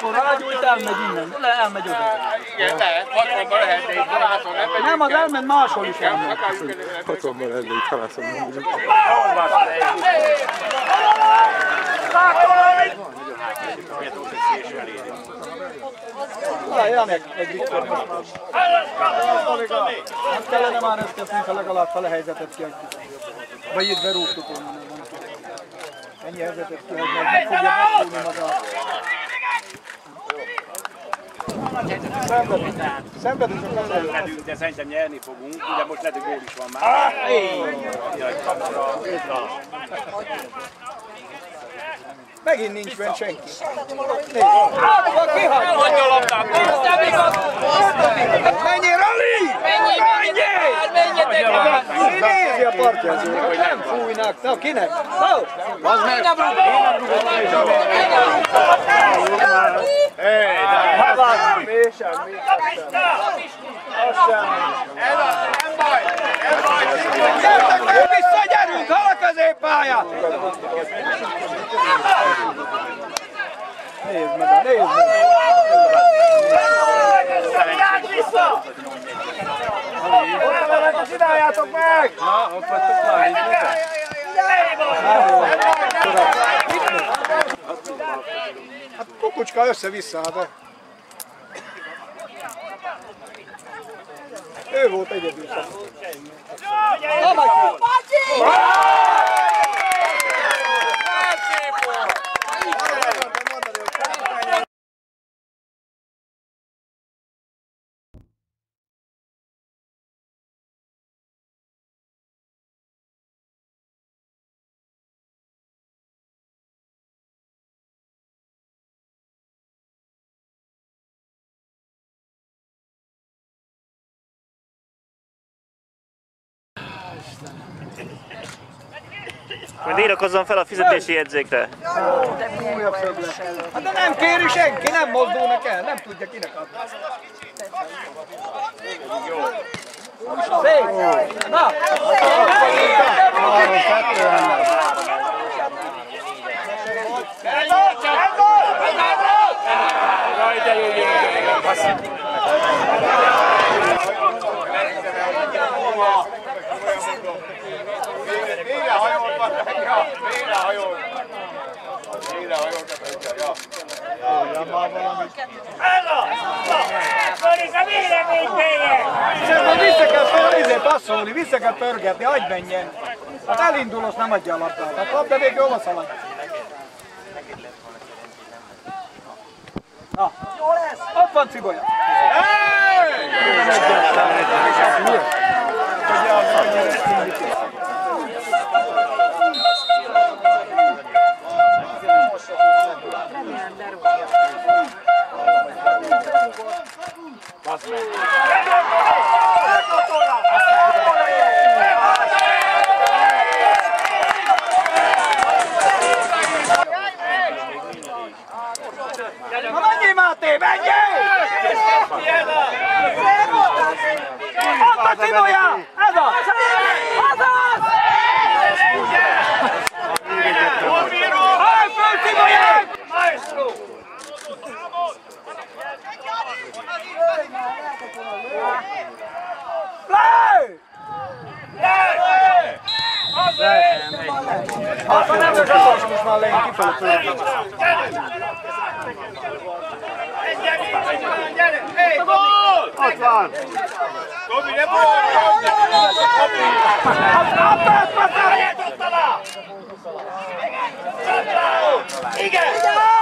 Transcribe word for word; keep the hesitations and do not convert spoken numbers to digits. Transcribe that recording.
Akkor rágyújt, elmegy innen, le, elmegy oda. Igen, lehet, hatvanban lehet, de itt halászon nem megyünk. Nem, az elment máshol is elmegy. hatvanban lehet, de itt halászon nem megyünk. Há, Janek, egy Viktor. Nem kellene már ezt kezdeni, ha legalább fele helyzetet kiadjuk. Vagy itt berúgtuk volna, nem mondtuk. Ennyi helyzetet kiadni, meg fogja megfújni maga. Szenvedünk. Szenvedünk a felelőt. Szenvedünk, de szerintem nyerni fogunk. Ugye most lehet, hogy gól is van már. Megint nincs bent senki. Nézd! Átva kihagy! Hagyja a labdát! Mennyi, Rali! Mennyi! Menjetek már! Ki nézi a partjázókat? Nem fújnak. Na, kinek? No! Az meg! Hé, de Hatvan! Mi sem, mi sem. Az sem. Ez az, nem baj! Nem baj! Gyertek meg vissza, gyerünk! Hol a középpályát? Nézd meg, nézd meg! Vissza! Ott a csináljátok meg! Na, ott vagytok már, így hát kukucska össze-vissza, de... Ő volt egyedül. Na, Matyi! Majd iratkozzon fel a fizetési jegyzékre. Újabb szög lesz. Hát de nem kéri senki, nem mozdulnak el, nem tudja kinek adni. Szép! Na! Három, kettő, Ez az! Ez az! Jaj, de jó, jó! Végre hajolva, ja, végre hajolva. Végre hajolva, ja. Ez a! Fölis a véleménytények! Szerintem vissza kell fel, passzolni, vissza kell pörgetni, hagyj menjen. Hát elindul, azt nem adja a labdát. Hát labda végül hova szalad. Na, ott van Cibolya. Na menjél, Máté, menjél! Ott a Cibolya! Ez az! Az az! Hajj föl, Cibolya! Maestro! Play! Hát, ha nem lesz az, most már lejön kifelé föl. Ott van! Tomi, ne próbálj! Igen!